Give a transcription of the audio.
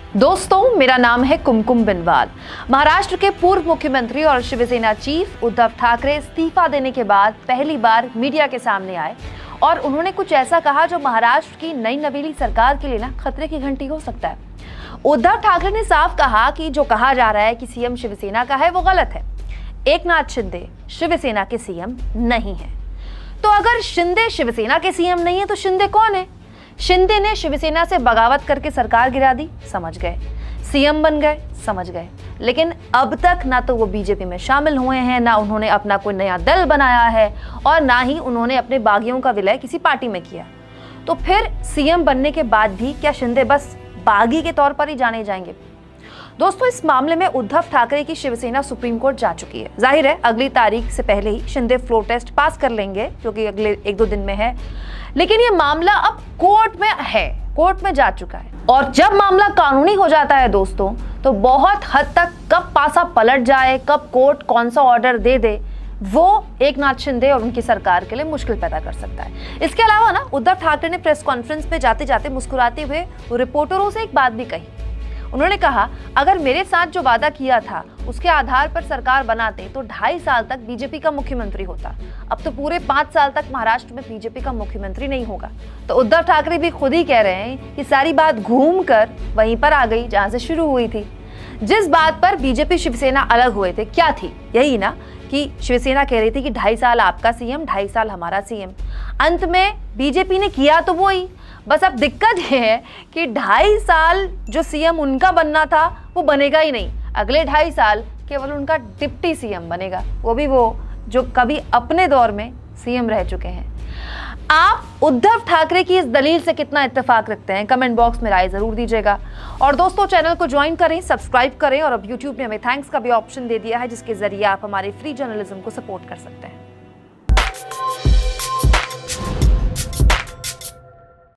दोस्तों, मेरा नाम है कुमकुम बिनवाल। महाराष्ट्र के पूर्व मुख्यमंत्री और शिवसेना चीफ उद्धव ठाकरे इस्तीफा देने के बाद पहली बार मीडिया के सामने आए और उन्होंने कुछ ऐसा कहा जो महाराष्ट्र की नई नवेली सरकार के लिए खतरे की घंटी हो सकता है। उद्धव ठाकरे ने साफ कहा कि जो कहा जा रहा है कि सीएम शिवसेना का है वो गलत है। एकनाथ शिंदे शिवसेना के सीएम नहीं है। तो अगर शिंदे शिवसेना के सीएम नहीं है तो शिंदे कौन है? शिंदे ने शिवसेना से बगावत करके सरकार गिरा दी, समझ गए। सीएम बन गए, समझ गए। लेकिन अब तक ना तो वो बीजेपी में शामिल हुए हैं, ना उन्होंने अपना कोई नया दल बनाया है और ना ही उन्होंने अपने बागियों का विलय किसी पार्टी में किया। तो फिर सीएम बनने के बाद भी क्या शिंदे बस बागी के तौर पर ही जाने जाएंगे? दोस्तों, इस मामले में उद्धव ठाकरे की शिवसेना सुप्रीम कोर्ट जा चुकी है। जाहिर है अगली तारीख से पहले ही शिंदे फ्लोर टेस्ट पास कर लेंगे, जो कि अगले 1-2 दिन में है। लेकिन ये मामला अब कोर्ट में है, कोर्ट में जा चुका है। और जब मामला कानूनी हो जाता है दोस्तों, तो बहुत हद तक कब पासा पलट जाए, कब कोर्ट कौन सा ऑर्डर दे दे, वो एकनाथ शिंदे और उनकी सरकार के लिए मुश्किल पैदा कर सकता है। इसके अलावा उद्धव ठाकरे ने प्रेस कॉन्फ्रेंस में जाते जाते मुस्कुराते हुए रिपोर्टरों से एक बात भी कही। उन्होंने कहा, अगर मेरे साथ जो वादा किया था उसके आधार पर सरकार बनाते तो 2.5 साल तक बीजेपी का मुख्यमंत्री होता। अब तो पूरे 5 साल तक महाराष्ट्र में बीजेपी का मुख्यमंत्री नहीं होगा। तो उद्धव ठाकरे भी खुद ही कह रहे हैं कि सारी बात घूम कर वहीं पर आ गई जहां से शुरू हुई थी। जिस बात पर बीजेपी शिवसेना अलग हुए थे, क्या थी? यही ना कि शिवसेना कह रही थी कि 2.5 साल आपका सीएम, 2.5 साल हमारा सीएम। अंत में बीजेपी ने किया तो वही, बस अब दिक्कत यह है कि 2.5 साल जो सीएम उनका बनना था वो बनेगा ही नहीं। अगले 2.5 साल केवल उनका डिप्टी सीएम बनेगा, वो भी वो जो कभी अपने दौर में सीएम रह चुके हैं। आप उद्धव ठाकरे की इस दलील से कितना इत्तेफाक रखते हैं? कमेंट बॉक्स में राय जरूर दीजिएगा। और दोस्तों, चैनल को ज्वाइन करें, सब्सक्राइब करें और अब यूट्यूब ने हमें थैंक्स का भी ऑप्शन दे दिया है, जिसके जरिए आप हमारे फ्री जर्नलिज्म को सपोर्ट कर सकते हैं।